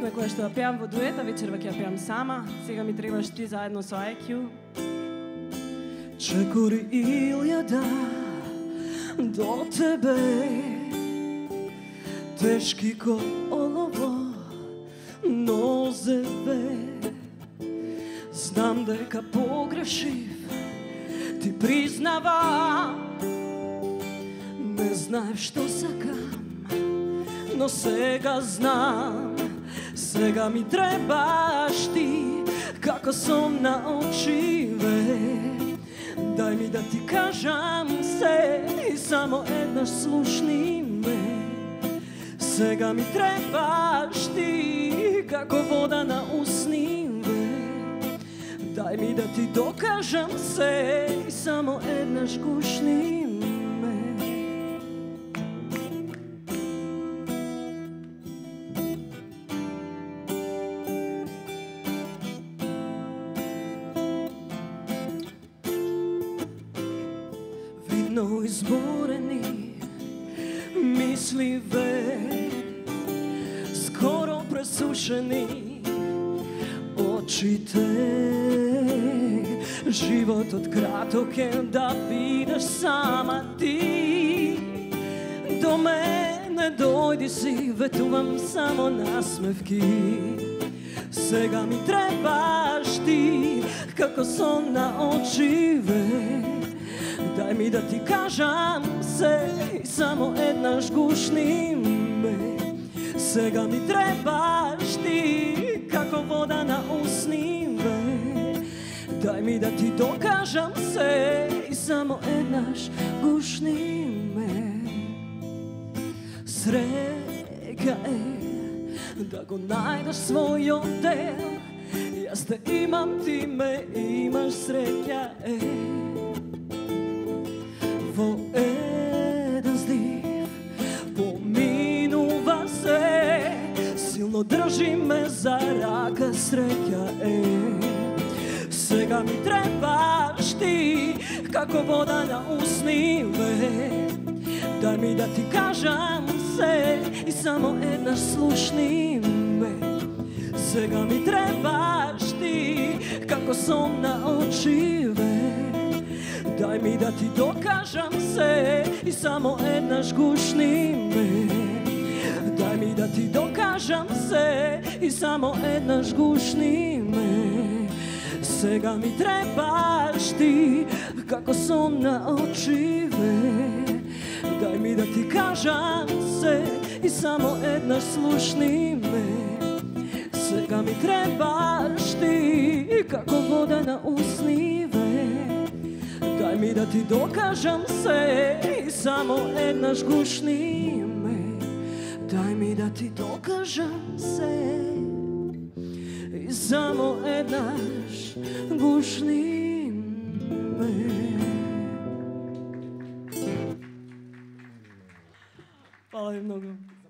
песна која што ја пеам во дуета, вечерва ќе ја пеам сама. Сега ми требаш ти заедно со IQ. Чекори илјада до тебе, тешки ко олово нозеве. Знам дека погрешив, ти признавам. Не знаев што сакам, но сега знам. Сега ми требаш ти, како сон на очиве. Дај ми да ти кажам се и само еднаш слушни ме. Сега ми требаш ти, како вода на усниве. Дај ми да ти докажам се и само еднаш гушни ме. Видно изморени мисливе, скоро пресушени очите. Животот краток е да бидеш сама ти. До мене дојди си, ветувам само насмевки. Сега ми требаш ти, како сон на очиве. Дај ми да ти кажам се и само еднаш гушни ме. Сега ми требаш ти, како вода на усниве. Дај ми да ти докажам се и само еднаш гушни ме. Среќа е да го најдеш својот дел. Јас те имам, ти ме имаш, среќа е. Во еден здив поминува се, силно држи ме за рака, среќа е. Сега ми требаш ти, како вода на усниве. Дај ми да ти кажам се и само еднаш слушни ме. Сега ми требаш ти, како сон на очиве. Дај ми да ти докажам се и само еднаш гушни ме. Дај ми да ти докажам се и само еднаш гушни ме. Сега ми требаш ти, како сон на очиве. Дај ми да ти кажам се и само еднаш слушни ме. Сега ми требаш ти, како вода на усниве. Дај ми да ти докажам се и само еднаш гушни ме. Дај ми да ти докажам се и само еднаш гушни ме. Фала ви многу.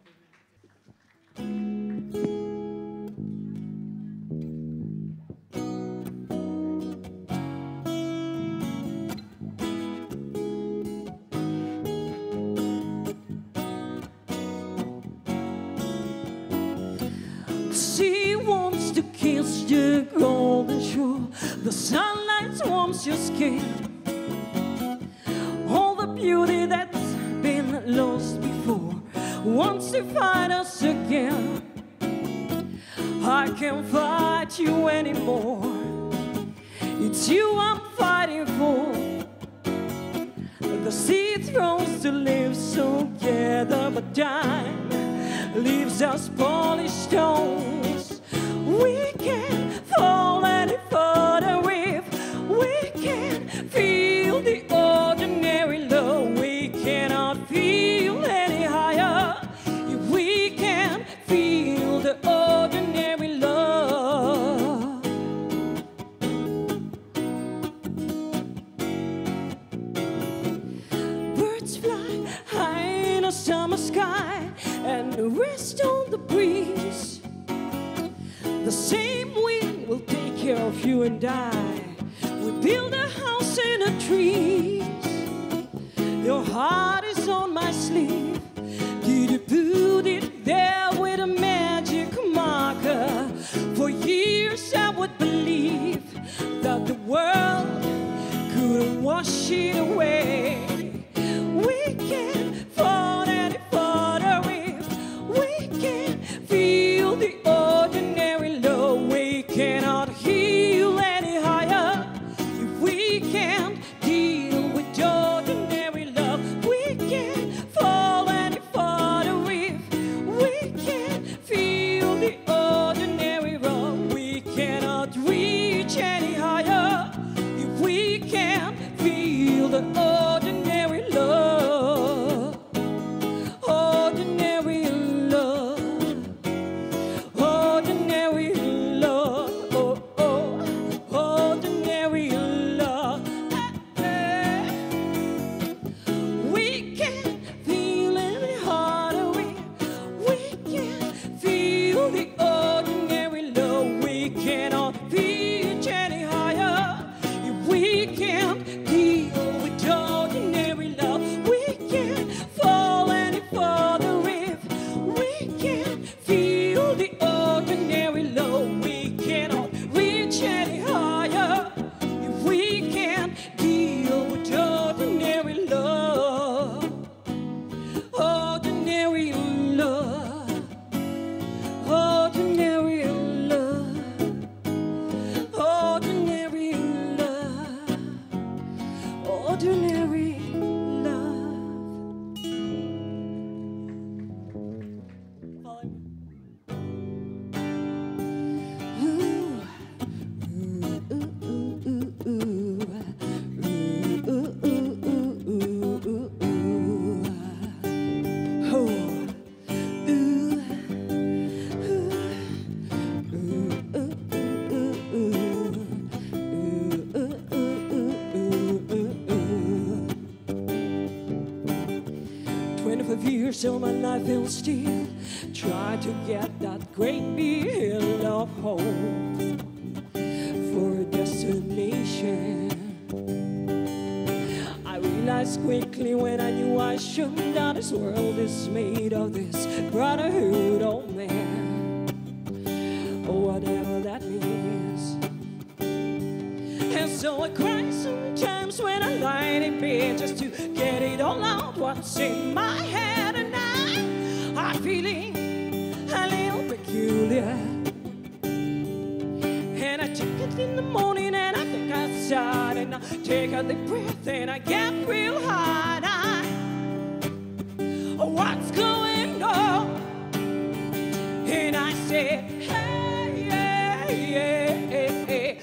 She wants to kiss the golden shore. The sunlight warms your skin. All the beauty that's been lost before wants to find us again. I can't fight you anymore. It's you I'm fighting for. The sea throws to live together, but time leaves us polished stones. We can't fall any further if we can't feel the ordinary love. We cannot feel any higher if we can't feel the ordinary love. Birds fly high in a summer sky and rest on the breeze. The same wind will take care of you and I. We build a house in the trees. Your heart is on my sleeve. Did you put it there with a magic marker? couldn't wash it away. We can't fall any further if we can't feel the ordinary love. We cannot heal any higher if we can't deal with ordinary love. We can't fall any further if we can't feel the ordinary love. We cannot reach any higher if we can't feel the ordinary love. Ordinary love. Ordinary love. Oh, oh. Ordinary love. We can't feel any harder. We can't feel the ordinary love. We cannot reach any higher if we can't deal with ordinary love. We can't fall any further if we can't feel the ordinary love. We cannot reach any higher if we can't deal with ordinary love. Ordinary love. Ordinary love. Ordinary love. Ordinary love. Years of my life and still try to get that great big hill of hope for a destination. I realized quickly when I knew I shouldn't, that this world is made of this brotherhood of man, or whatever that means. And so I cry sometimes when I lie in bed just to get it all out what's in my head, and I'm feeling a little peculiar. And I take it in the morning and I think outside, and I take a deep breath and I get real high. And what's going on? And I said, hey, yeah, yeah, yeah, yeah.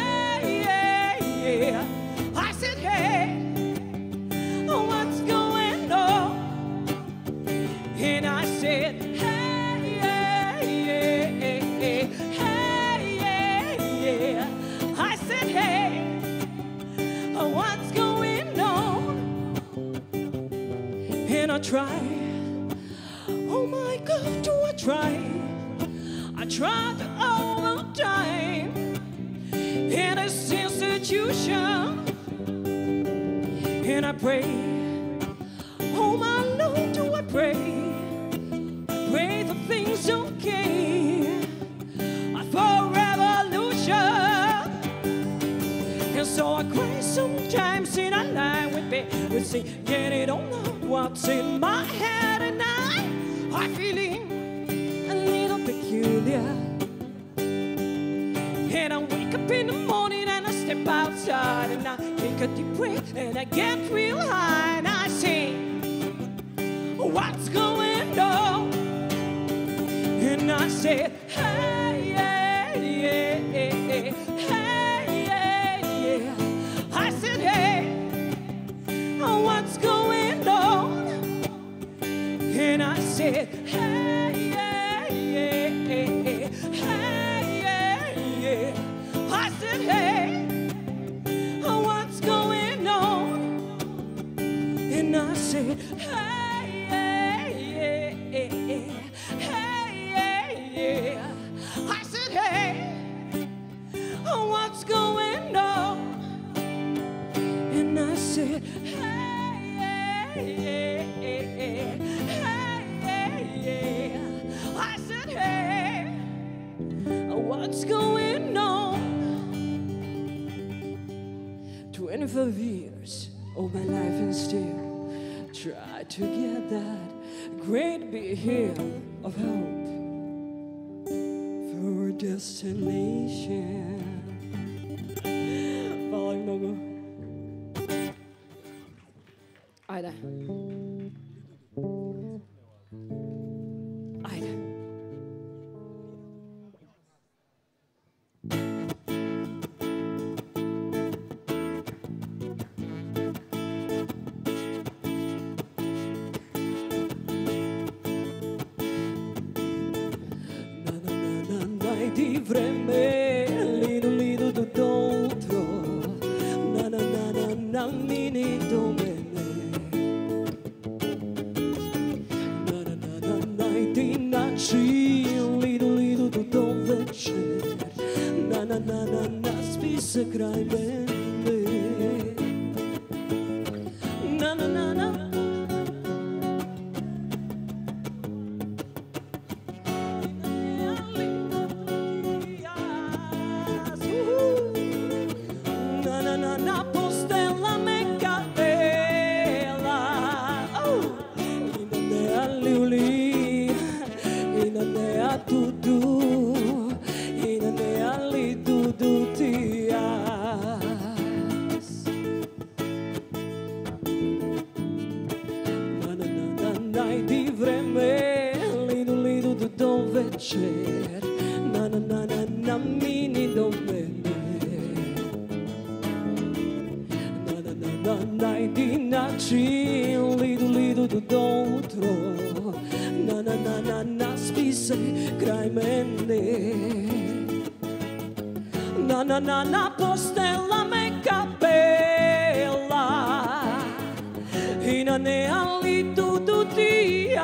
I said, hey, what's going on? And I said, hey, yeah, yeah, yeah, hey, yeah, yeah. I said, hey, what's going on? And I tried, oh my God, do I try? I tried all the time in this institution, and I pray, oh my Lord, do I pray? I pray that things okay for revolution. And so I cry sometimes and I lie with me, we say, get it on out what's in my head, and I'm feeling a little peculiar. And I wake up in the morning and I step outside and I take a deep breath and I get real high, and I say, what's going on? And I said, hey, yeah, yeah, yeah, hey, yeah, yeah. I said, hey, what's going on? And I said, hey, yeah, yeah, yeah, hey, yeah, yeah. I said, hey, what's going on? And I said, hey, yeah, yeah, yeah, hey, yeah, yeah. I said, hey, what's going on? And I said, hey, yeah, yeah, yeah, hey, yeah, yeah. I said, hey, what's going on? 25 years of my life and still try to get that great big hill of hope for destination. Hvala im mnogo. Ajde. Ajde. Di vreme, lidu, lidu do dentro, na na na na na mini do mene, na na na na na di noći, lidu, lidu do do večer, na na na na na spi se kraj mene, na na na na. Di vreme, lidu, lidu do večer, na na na na na mini do mene, na na na na na di noći, lidu, lidu do utro, na na na na na spi se kraj mene, na na na na postela me kapela i na nealitu do dias,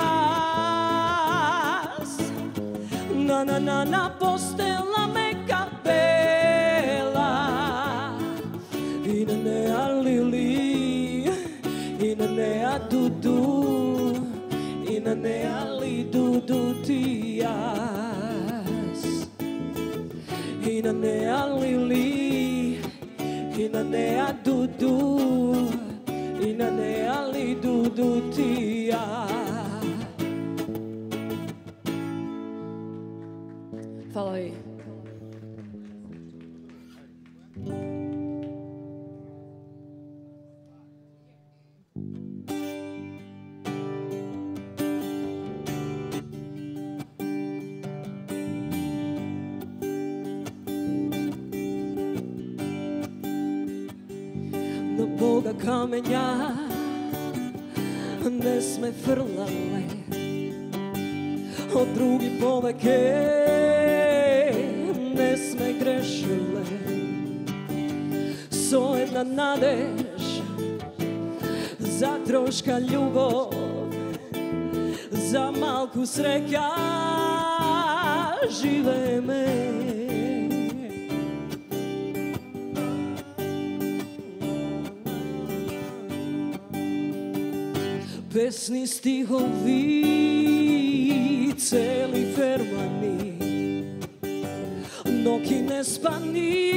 na na na na postela me kapela i na nealili i na neatudu i na nealitu do dias, i na nealili i na neatudu i na nealitu do dias. Fala aí. Na Boga kamenja ne sme frlale, od drugih poveke ne sme grešile, sojedna nadež za troška ljubov, za malku sreća žive me. Pesni stihovi, celi fermani, noki nespani,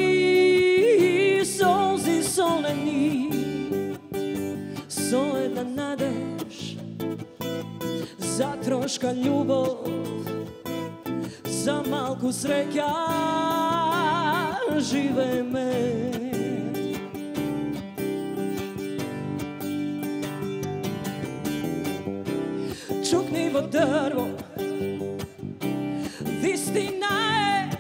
solzi soleni, sojedna nadež za troška ljubov, za malku sreća žive me. Čuknivo drvo, vistina je,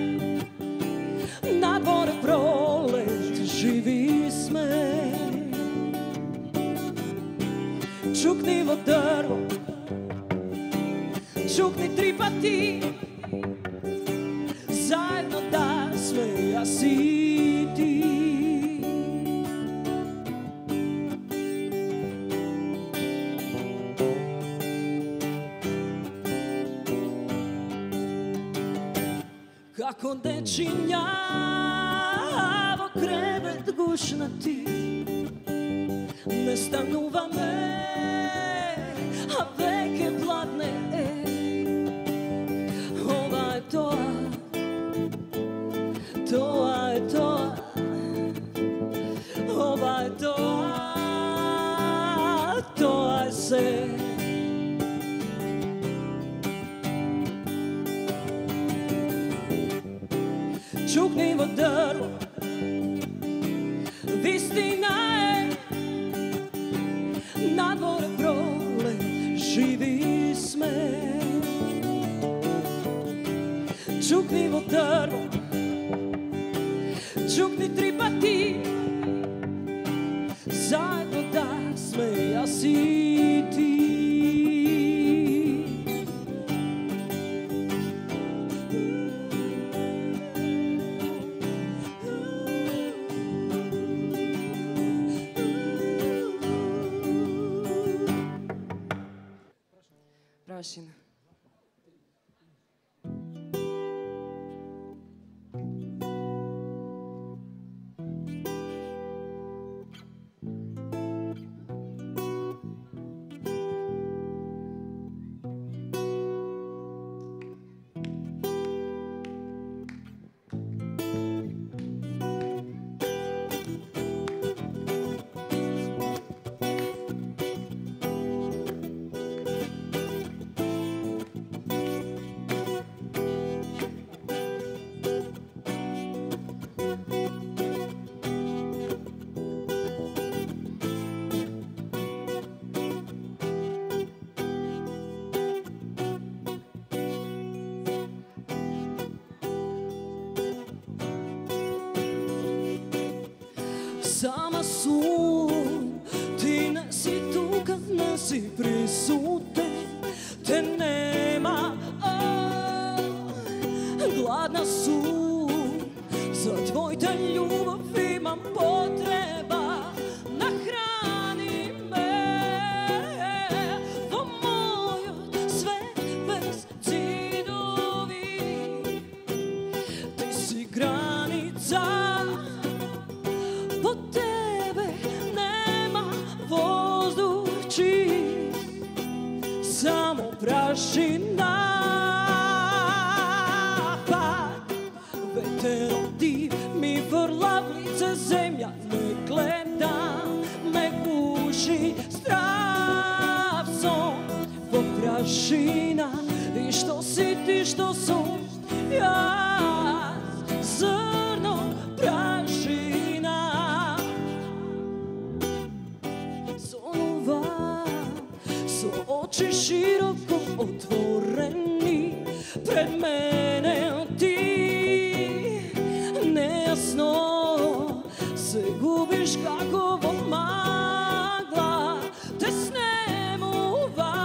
na dvore prolet, živi sme. Čuknivo drvo, čukni 3 pati, zajedno da sme ja si ti. Kako dečinjavo krevet gušnati, ne stanuva me, a veke hladne. Ova je toa, toa je toa, ova čuknivo drvo, čukni 3 pa ti, zajedno da sme ja si ti. Prašina. Sama sum, ti ne si tu kad ne si prisuten, te nema, gladna sum, za tvoj te ljubav imam potreba, nahrani me, o moj sve bez zidovi, ti si granica. Po tebe nema vozduh čist, samo prašina. Pak veterom div mi vrla v lice, zemlja me gleda, me guši stravcom. Po prašina i što si ti, što sam ja, zrno prašina. Oči široko otvoreni, pred mene ti nejasno se gubiš kako magla te snemuva.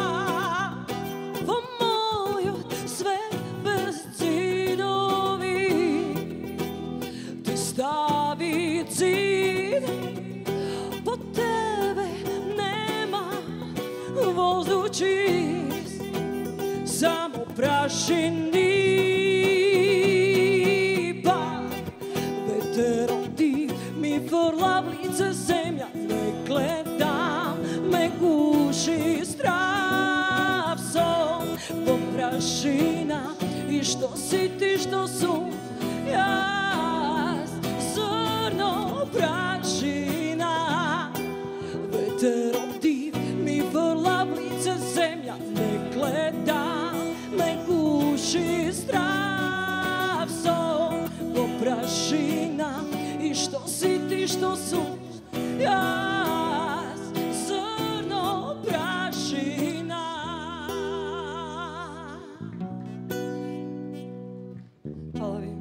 O moj sve bez zidovi, ti stavi zid, po tebe nema vozduh čist, samo prašini. Pak veterom div mi vrla v lice, zemlja me gleda, me guši stravcom. Po prašina i što si ti, što sam ja, zrno prašina. Veterom div mi vrla v lice, zemlja me gleda, me guši stravcom. Po prašina i što si ti, što sam ja, zrno prašina. Hvala vi.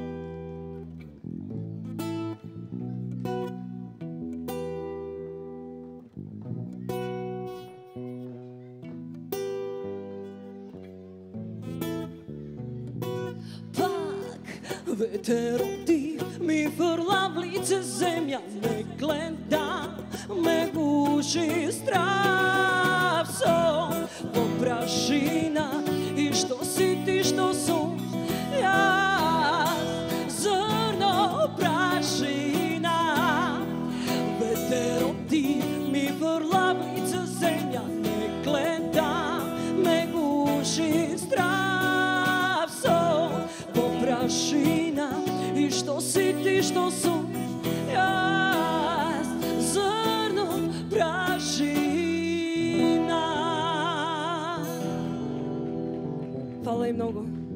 Veterom div mi vrla v lice, zemlja me gleda, me guši stravcom. Po prašina i što si ti, što sam ja, zrno prašina. Veterom div mi vrla v lice, zemlja me gleda, me guši stravcom. Po prašina i što si ti, što sam ja, zrno prašina. Hvala im mnogo.